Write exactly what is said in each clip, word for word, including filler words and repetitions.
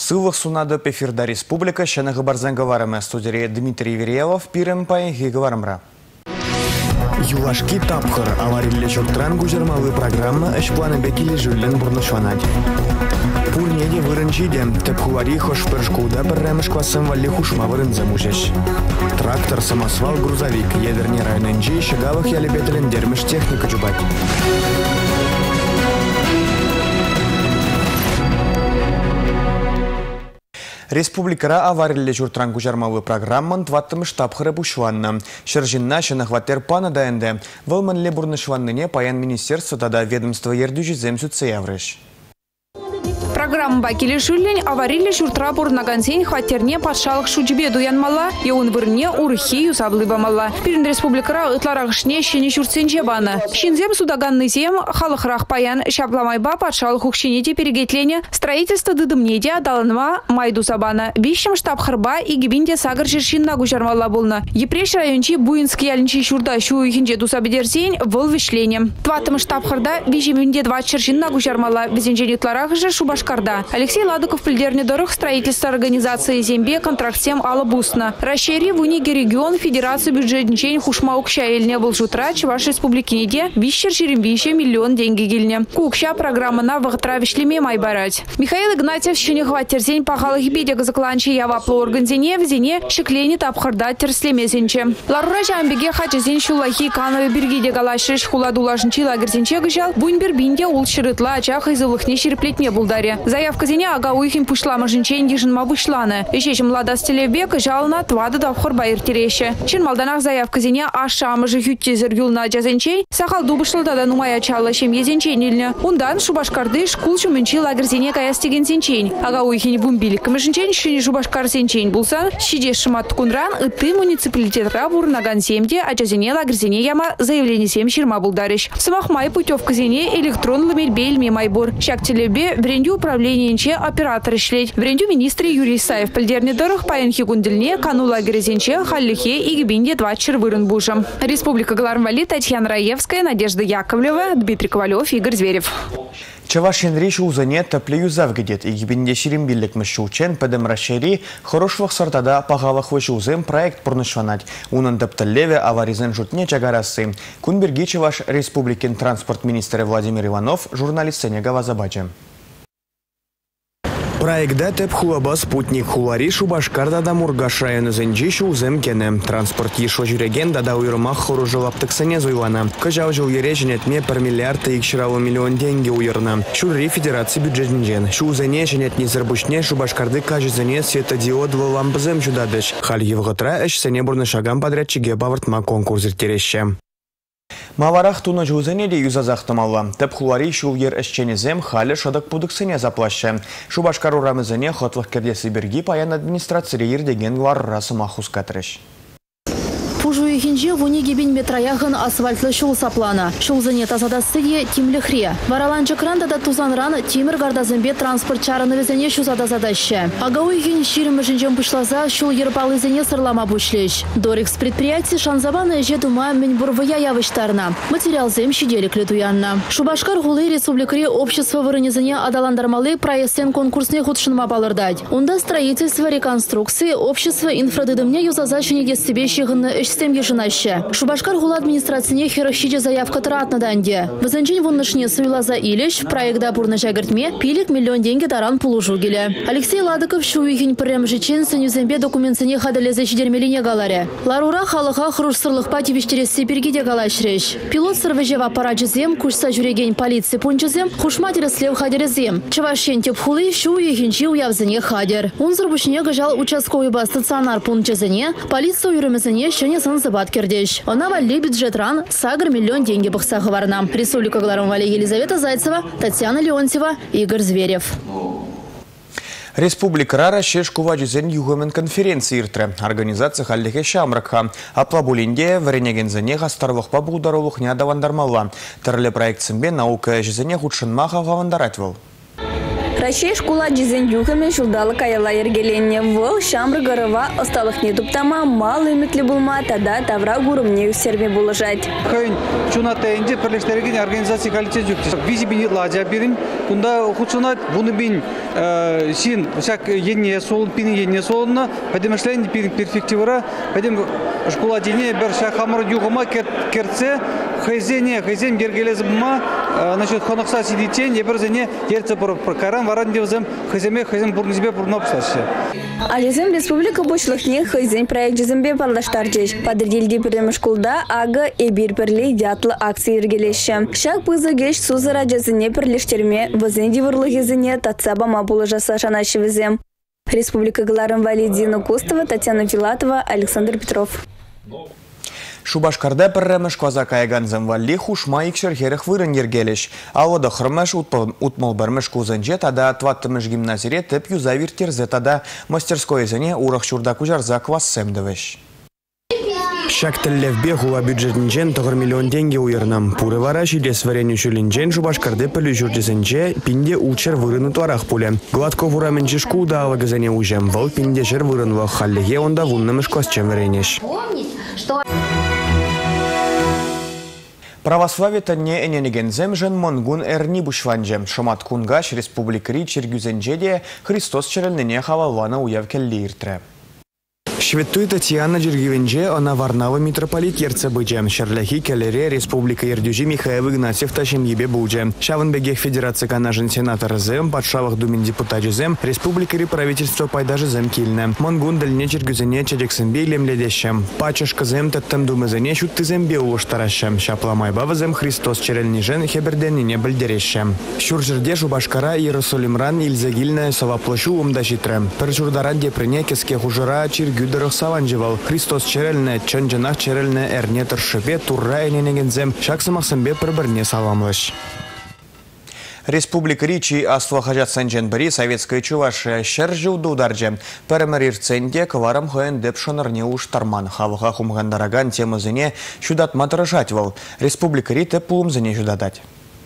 Сывых сунады пефирда республика шанығы барзан говорим студии Дмитрий Веревов пирем паенхи говоримра. Юлашки тапхыр аварилле чуртран гужермалы программа эш планы бекили жүллен бурнышванать. Пурнеде вырынчиде тепхувари хошпершкуда бірремеш квасын валли хушма вырынза мужеш. Трактор, самосвал, грузовик, ядерный районенджи, шагавых ялебетелен дермеш техника джубать. Республикара аварилле чуртран гужермалы программан тваттым штаб хыры бушванна. Шержинна шанахватер пана даэнде. Вылманле бурнышванныне паян министерство тада ведомство ердюжи земсуце яврыш. Программа бакили шуллень аварили шуртра бурнагансень хватерне патшалық шуджбе дуянмала, еун вырне урхи юсаблыбамала. Пирин республикара ытларағышне шене шуртсенче бана. Шинзем судаганный зем халықрақ паян шапламайба патшалық укшенете перегетлене строительство дыдымнеде адалынма майду сабана. Вищем штаб хырба и гибинде сагар жершинна гужармала болна. Епреш райончи буинский ялинчи шурда шуихинче дусабедерсень выл вишлене. Тватым штаб хырда вижиминде два чершинна гужармала. Безенче ытларағыжы шубашкарда. Алексей Ладыков пильдерне дорог строительства организации зембе контрактсем алабусна. Расшири в униге регион Федерации бюджетничень хушма укща эльне был жутра Чуваш республики неде вищер черембище миллион деньги гильне. Кукща программа на вахтра вишлеме майбарать. Михаил Игнатьев щене хватерзень пахал хибедег закланчи явапло органзине в зине шеклене тапхарда терслемезенче. Ларура жамбеге хачезень шулахи канове бергиде галашиш хуладулашнчи лагерзенче гыжал буньбербинде ул шырытла ачах изылыхне шерплетме булдаре. Заявка зене ага уихин пушла мажинчен дижинма вышланы. Ищечем лада стелебек жална твады давхор байыр тереше. Чин малданах заявка зене аша мажи хютте зергюлна джазенчей сахал дубышлы тада нумая чала шем езенчен ильне. Ундан шубашкарды шкул чумынчи лагер зене каястеген сенчен. Ага уихин бумбилик мажинчен шини шубашкар сенчен булса шиде шмат кунран ыты муниципалитетра бурнаган семде аджазене лагер зене яма заявление сем ширма булдариш. Самахмай путевка зене электрон ламельбель майбур. Шак телебе брендю управлениенче оператор шлеть. Врендю министре Юрий Саев пильдерне дорог паенхи гундельне кану лагерезенче халлихе и гибинде два червырын бужем. Республика Галармвали, Татьяна Раевская, Надежда Яковлева, Дмитрий Ковалев, Игорь Зверев. Чавашин речь узане таплею завгедет и гибинде ширимбиллик мышчучен педем расшири хорошвах сортада пагавах вышузем проект порнышванать. Унан тапталлеве аваризен жутне чагарасы. Кунберги Чаваш республикин транспорт министр Владимир Иванов, журналист Сенегава Забачем. Проекта теп хулаба спутник хулари Шубашкарда да Мургаш районы зенджишу узем кене. Транспорт ешо жүреген да уйрмах хоружылап тыксане зуйлана. Кажау жыл ереженетме пар миллиард икширалы миллион деньги уйрна. Шурри федерации бюджетнен. Шу узене женетни зербушне Шубашкарды кажезене светодиодовый лампызем чудадыш. Халь евготра эш сене бурны шагам подрядчиге бавыртма конкурс иртереще. Маварах туна жузенеде юзазахтамалла. Теп хулари шулгер эшченезем халі шадық пудықсыне заплашы. Шубашкар урамызыне хотлық кердесі берги паян администрация ердеген варрасы махус катрыш. Пужу ихинже в унигибин метрояхын асфальтлы шул саплана. Шулзыне тазада стыдье тимлихре. Вараланчы кранда да тузанран тимир гардазымбе транспорт чараны везене шузада задаща. Агау ихин ширим жинжем пышлаза шул ерпалы зене сырлама бушлеш. Дорикс предприятий шанзабаны эже дума меньбурвая явыштарна. Материал зем щеделик летуянна. Шубашкар гулы республикари общество вырынезене адаландармалы проестен конкурсне худшынма балырдать. Унда строительство реконструкции общество инфрадыдымне юзазащине дестебещигыны Систем еженаще. Шубашкар гула администрацияне херощиде заявка тратна данде. Вазанчень воннышне суйлаза илеш, проект да бурна жагартме, пилик миллион деньги даран пулужу гиле. Алексей Ладыков шуихин прям жичен сенюзембе документсене хадалезе щедермелине галаре. Ларура халыха хрушсырлых пативиштересе пергиде галашреш. Пилот сырвежева параджизем, кушса жүреген полиции пунчизем, хушматер слев хадерезем. Чавашен тепхулы шуихинчи уявзене хадер. Он зарбушне гажал участковый ба стационар пунчизене, полиция уйрымезене щене Санзабат кердеш. Она вали бюджетран сагр миллион деньги бахсах варна. Республика Галармвали, Елизавета Зайцева, Татьяна Леонтьева, Игорь Зверев. Республика Рара шешкува жүзен югымен конференции иртре. Организация халлихе шамракха. Аплабулинде варенегензене гастарлықпа бұғдарулық не адавандармалла. Тірлі проект сімбе наука жүзене худшынмаха ғавандаратвал. Россия школа дизайн юхами шулдалы каяла ергеленне. Вол шамры горова осталых не туптама, мало иметли булма, тогда тавра гурумне усерме булажать. Хайн чуната инде перлештереген организации калитет жүктес. Визи бини ладя бирин, кунда худсунат буны бин син всяк енне солон пини енне солонна, пойдем шлен перспективара, пойдем школа дине бер шахамр югома керце хайзене хайзен гергелезма насчет хонокса сидитен еберзене ерце про карам варан девзем хайземе хайзен бурнизбе бурнопсаще. Ализем республика бошлыхне хайзен проект жезембе парлаштардеш. Подрядилди прямо школда ага и бир перли дятлы акции ергелеше. Шак пызыгеш сузара жезене перлештерме вазенди варлыгезене татсаба мабулажаса шанашевезем. Республика Галарам Валидина Костова, Татьяна Филатова, Александр Петров. Шубашкарда пірремеш кваза кайганзым валли хушма икшер херіх вырын ергелеш. Алода хырмеш утмал бірмеш кузынже тада тваттымыш гимназире тіп юзавир терзе тада мастерской зене урах чурда кужарза квассем дывеш. Шак тіллевбе хула бюджетінжен тұғыр миллион тенге уйырнам. Пуры вара шидес вареню шүлінжен Шубашкарды пілі жүрдесінже пинде учер вырыны туарах пуле. Гладко вураменче шкулда алығызане ужем. Вал пинде жер вырынлы халлеге онда вуннымыш косчем варенеш. Православие тәнне эненегензем жын монгун әрни бұшванжем. Шамат кунгаш республикари чергюзенжеде Христос черелнене хавалвана уяв келли иртре. Шветуй Татьяна Джергивенже, она Варнава митрополит Ерцебыджем. Шарлахи келере Республика Ердюжи Михаил Игнатьев тащим ебе бужем. Шаванбеге Федерация канажен сенатор зем, подшавах думен депутат зем, Республикари правительство пайдажи зем кильне. Монгун дальне Чергюзене чадексембе лемледещем. Пачашка зем таттам думезене шутты зембе улыштаращем. Шапламай бавазем Христос черельнижен хеберденнине бальдерещем. Шуржерде Шубашкара Иерусалимран Ильзагильная соваплощу умдащитрем. Перчурдаран депрене кеске хужара Чергюд Саванжевал. Христос черельне, чанжанах черельне эрне торшепе турра эненегензем шаксамахсамбе пірбірне саламлыш. Республика Ричи Аслахажат Сандженбери Советская Чувашия шержи ударже. Перемерир ценде кварам хоен депшонарне уж тарман. Хаваха хумгандараган темазыне шудат матырышатвал. Республика Рите пулумзыне шудатать.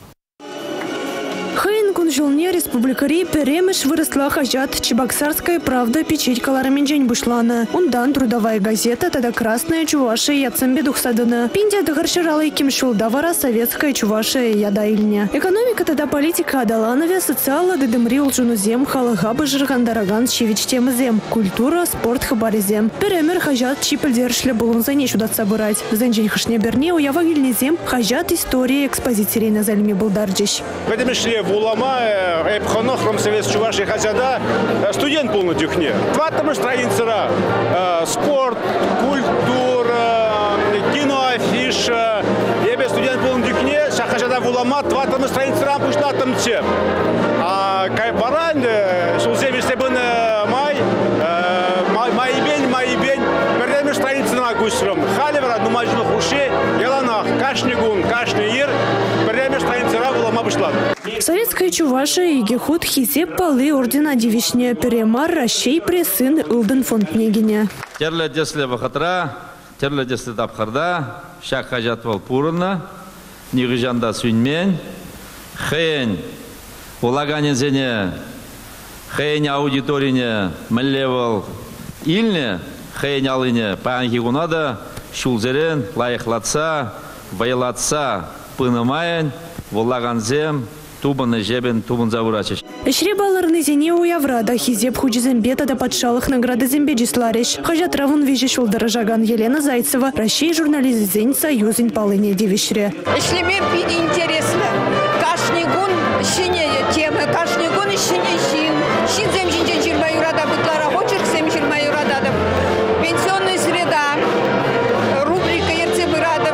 Жылне республикари перемеш выросла хажат Чебоксарская правда печать калараменджень бушлана. Ундан трудовая газета тогда Красная Чувашия яцембе духсадына. Пиндя дыгарширала ким шулдавара Советская Чувашия ядайльня. Экономика тогда политика адаланове социала дедемри улжунузем халыгабы жиргандараган щевич темызем. Культура, спорт хабаризем. Перемер хажат чипельдершле булунзане шудат собирать. Зенджень хашне берне уява гильнезем хажат история экспозиции на зальме булдарджищ. Эпхонохром Совет Чувашии хазяда студент полный дюхне. Два там страница спорт, культура, кино, афиша. Я без студент полный дюхне, шахажада вулама, два там страница рампуш на там тем. А кай баран, шулземи стебен май, май бень, май бень, мердеми страница на гусром. Халивра, думажно хуши, еланах, кашнигун, кашнир, мердеми страница рампула бушла. Советская Чувашия и Гехут хизеп палы ордена девичня перемар Ращей пресын Илден фонд-княгиня. Терле десле вахатра, терле десле тапхарда, шак хажатвал пурна, нигижанда сюньмен, хейн, улагане зене, хейн аудиторине, мэллевал ильне, хейн алыне, паянхи гунада, шулзерен, лайхлатса, вайлатса, пынымайын, вулаганзем, Тубаны жебен, тубын завурачыш. Эшре баларны зене уяврада хизеп худжизембе да подшалых награды зембе джислариш. Хажат равун вижешул дорожаган Елена Зайцева, Россия журналист зень союзень полыне девишре. Если мне пить интересно, каждый гун щине темы, каждый гун щине щин. Щин земжин день жирмаю рада бытлара, хочешь всем жирмаю рада. Пенсионная среда, рубрика ерцебы рада.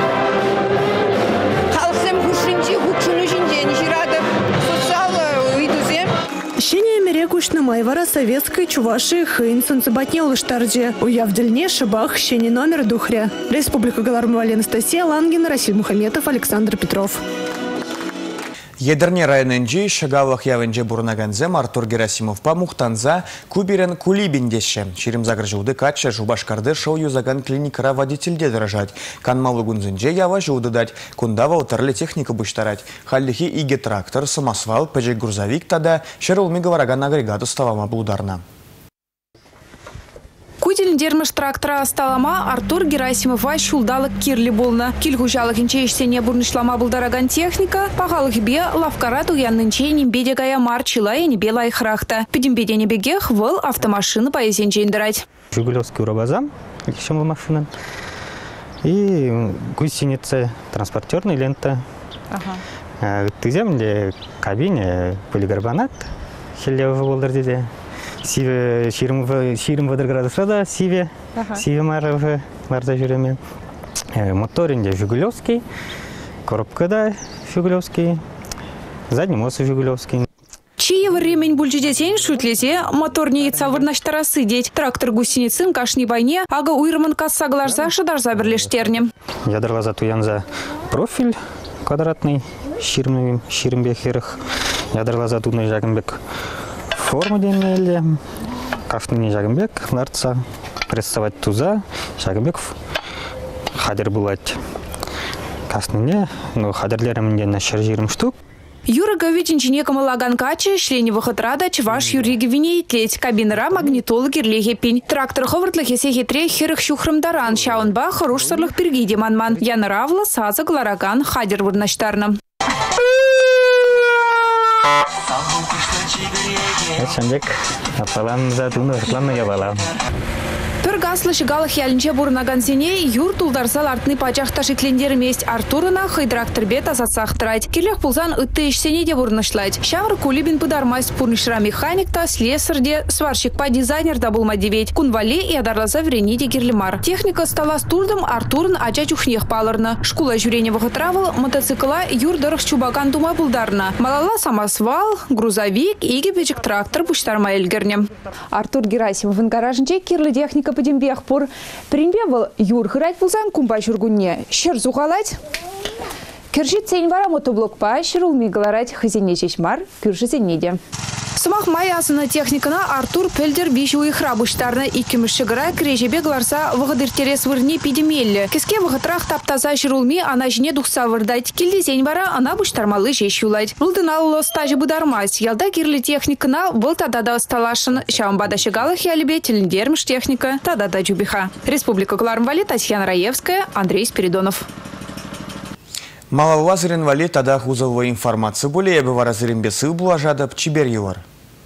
Халсем хушинчи хучуну жиндень жирада. Социал уйдузе. Щине мерекушны майвара Советской Чувашии хын санцебатне лыштарже. Уявдельне шабах щине номер духря. Республика Галармова Анастасия Лангина, Расиль Мухаметов, Александр Петров. Едерне районенже шагавлах явенже бурнаганзем Артур Герасимовпа мухтанза куберен кулибиндеше. Ширим загржуды кача жубашкарды шоу юзаган клиникара водительде дрожать. Канмалы гунзенже ява жуды дать. Кундава утырли техника буштарать. Халлихи иге трактор, самосвал, пэджек грузовик тада шерулми говораган агрегату ставама блударна. Куделін дерміш трактора сталама Артур Герасимова шулдалық кирлі болны. Килгужалық инче ішсене бұрнышлама бұлдараган техника, пағалық бе лавкара туяннынче нембеде гая марчила енебе лайхрахта. Педембеде небеге хвыл автомашины поезенче индырать. Жигулевский уробазам, еще машина. И гусеница, транспортерная лента. Ага. Тыземде кабине полигорбанат, хелевый болдырдеде. Сиве ширим ширим водоградысрада сиве сиве маров марда жүреме. Моторинде Жигулевский, коробкада Жигулевский, задний мост Жигулевский. Чьи времень больше детей шутлете, мотор не яйца вырнаштара сидеть, трактор гусеницын кашни байне, ага уйрман касса гларза шадарза берлештерне. Ядрлаза туянза профиль квадратный, ширмовым ширмбехерых, ядрлаза тудный жагенбек. Форму денели, кафтыне жагынбек, ларца, прессовать туза, жагынбек хадер булать. Кафтыне, но хадерлерем на шаржирым штук. Юра Говичинчи некому лаган каче, шлени выходрада, чваш юриги винеитлеть, кабинера магнитологи рлеге пень. Трактор ховардлахе сехитре херых щухрым даран, шаунба хорош сорлых пергиде манман. Яна равла саза глараган хадер вырнаштарным. Шандек, апалам за туну, план на явала. Пергаслы шигалых ялинче бурнаган сене юр тулдарсал артны пачахта шиклендер месть Артурына хайдрактор бет азатсахтырать. Кирлех пулзан ытты ишсене де бурнышлать. Шавр кулибин пыдармайс пурнишра механикта, слесарде, сварщик по дизайнер да булма девять. Кунвале и адарлаза врените кирлемар. Техника стала стурдом Артурн ача чухнех палырна. Шкула жюреневых травыл, мотоцикла юр дырых чубакан дума булдарна. Малала самосвал, грузовик и гибечек трактор буштарма эльгерне. Артур Герасимов в гаражнче кирлы техника подембех пор принбевал юр хырать пулсан кумпа жургунне щер зухалать. Киржит цень вара мотоблокпа щерул мигаларать хазине чешмар пюржизе неде. Сумах майасына техникана Артур Пельдер виши уихра буштарна и кимышшигара крежебе гларса вагадыртерес вырне пидемелли. Киске вагатрах таптаза щерулми ана жіне духса вырдать. Килли зень вара ана буштармалы жеш юлать. Вылдынал стажи будармась. Ялда кирли техникана был тадада сталашын. Шамбада шигалах ялибе телендермш техника тадада джубиха. Республика Клармвали, Татьяна Раевская, Андрей Спиридонов. Малавазырин вали тада хузовой информации более бываразырин бесы блажадап чибер юар.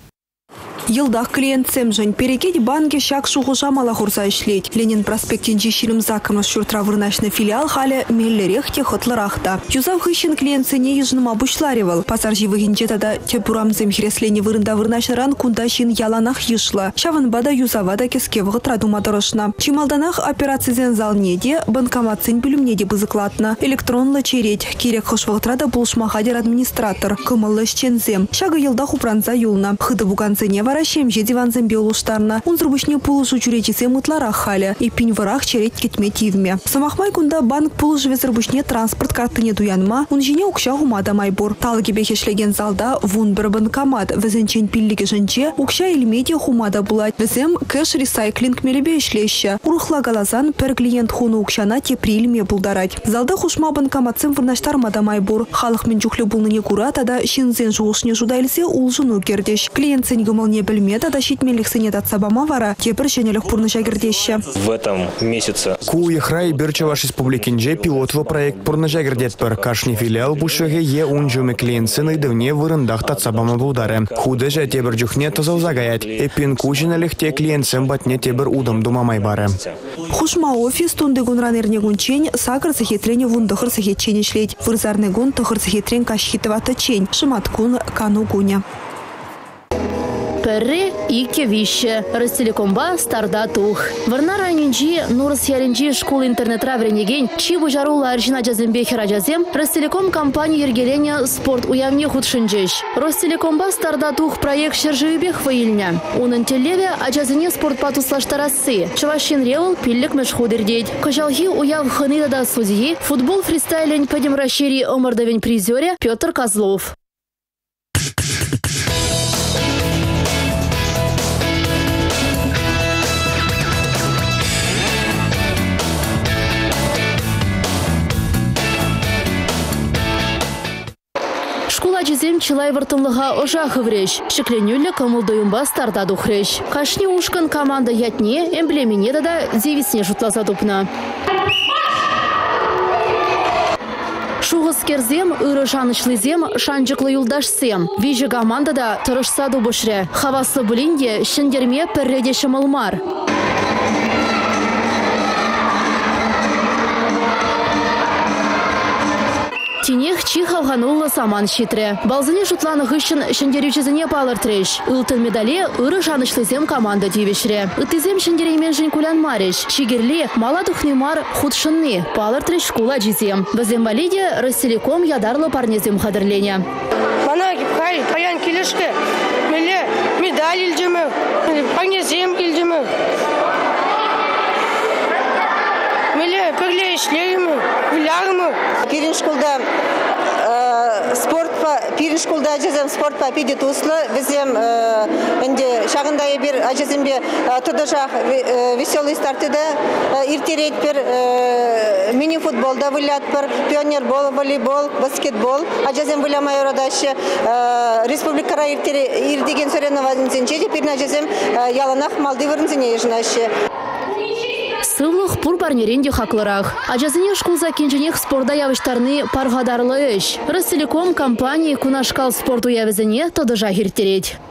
Йылдах клиентсем жын перекет банке шак шухуша малахурса ишлеть. Ленин проспектенчи ширим закымыз шуртра вырнашны филиал халі меллерехте хотлырахта. Юзав хыщен клиентсене ежныма бушларевал. Пасар живыгенче тада тепурамзем хреслени вырында вырнашыран кунда шин яланах йышла. Шаванбада юзавада кеске вғытра думадырышна. Чималданах операциязен залнеде банкоматсен бүлімнеде бызыклатна. Электронлы череть. Керек хош вғытрада булшмахадер администратор. Кымылы шчензем. Шага йылдах упранза юлна. Хыды буганзене вара шемже диванзен биолуштарна. Унзрубышне пулышу чуретисе мытларах халя. И пинь варах череть кетметивме. Самахмай кунда банк пулыш везрбышне транспорт картыне дуянма. Унжине укша гумада майбур. Талги бехешлеген залда вун бір банкомат. Везенчен пиллиге женче укша илмеде хумада булать. Везем кэш ресайклинг мелебе ишлеща. Урухла галазан пер клиент хуну укшана тепри илме булдарать. Залда хушма банкоматсем вырнаштармада майбур. Халық мен жухле булныне кура тада шинзен жуушне жудайлсе улжыну кердеш. Клиент сен гымылне бельмета да щитмелих сынет от сабама вара, тепер женелих пурныша гердеща. В этом месяце Куихра и Берчеваш республикинже пилотва проект пурныша гердетпер. Кашни филиал бушеге е унжуме клиентсыны давне вырындах тат сабама булдары. Худы же тебер жухне тазал загаять. Эпин кужиналих те клиентсем батне тебер удам думамай бары. Хушма офис тунды гунран эрнегунчень сакр сахетрене вундахыр сахетчень ишлеть. Вырзарный гун тахыр сахетрен кашхитывата чень. Шиматкун кану гуня. Перри и кевище. Ростелекомба старда тух. Варна районинчи Нурс яринчи школ интернетра вренеген чибу жарула аршина жазембе хераджазем Ростелеком компания ергеленя спорт уявне худшинчеш. Ростелекомба старда тух проект шержевебех ваильня. Унын телеве аджазыне спорт патуслаштарасы. Чавашин ревел пиллик мешхудердеть. Кажалхи уяв хыныда да судьи футбол фристайлень падем расшири омардовень призере Петр Козлов. Шулзем чилай вартынлыға ожа хывреш. Шекленюлі кымылдойымба старта духреш. Кашни ушкан команда ятне, эмблемине да девисне жұтласа тупна. Шуғыз керзем, ұры жанышлызем, шанжықлы юлдашсем. Вижі командада тұрышса дубышре. Хавасы бұлінде шындерме пірредеші мылмар. Тенех чихавғанулы саман шитре. Балзыне жұтланы ғышын шындерючізіне палыр треш. Үлтін медале ұры жанышлызем команда девешре. Үтізем шындереймен жын кулян мареш. Шигерле мала тухнемар худшынны. Палыр треш шкула жизем. Бізем валиде Ростелеком ядарлы парнезем қадырлене. Мана кипхай, паян келешке. Меле медаль илдемі. Парнезем илдемі. Меле пірле ішлеймі. Вилярмы. Пирин школда спорт пирин школда ажезем спорт па пиде туслы везем энде шагындай бир ажезембе тудажак веселый стартыда иртерет бир мини футболда вылят бир пионербол, волейбол, баскетбол ажезем выля майорадашы республикара ирдеген соревнований зенчеде пирин ажезем яланах Малдивырнзине ежнашы. Сывлық пұр барнеренде хақлырақ. Ажазыне шкулза кенженех спорда явыштарны парғадарлы үш. Ростелеком компании кунашкал спорту явызыне тодыжа хиртерет.